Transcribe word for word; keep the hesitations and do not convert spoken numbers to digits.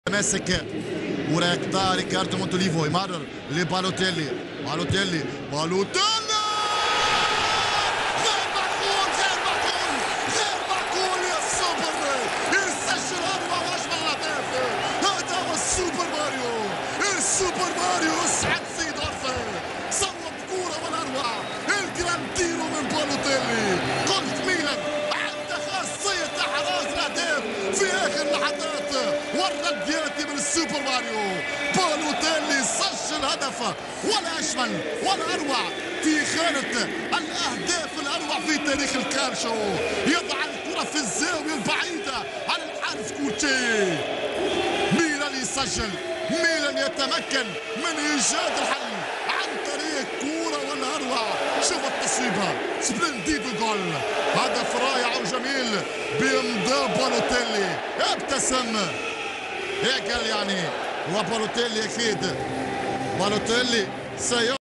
ماسك وراقطة ريكاردو مونتوليفو يمرر لبالوتيلي بالوتيلي بالوتيلي غير معقول غير معقول غير معقول يا سوبر يسجل أروع وأجمل الأهداف. هذا هو السوبر ماريو السوبر ماريو سعد سيدورف صوب كورة والأروع الجرانديرو من بالوتيلي. قلت ميلان عنده خاصية إحراز الأهداف في آخر لحظات ورد ديالتي من السوبر ماريو. بالوتيلي سجل هدف ولا أجمل ولا أروع في خانة الأهداف الأروع في تاريخ الكالشو. يضع الكرة في الزاوية البعيدة عن الحارس كوتشي. ميلان يسجل، ميلان يتمكن من إيجاد الحل عن طريق كورة ولا أروع. شوف التصويبة سبلنديدو جول، هدف رائع وجميل بإمضاء بالوتيلي. ابتسم هيك قال يعني، وبالوتيلي أكيد بالوتيلي سي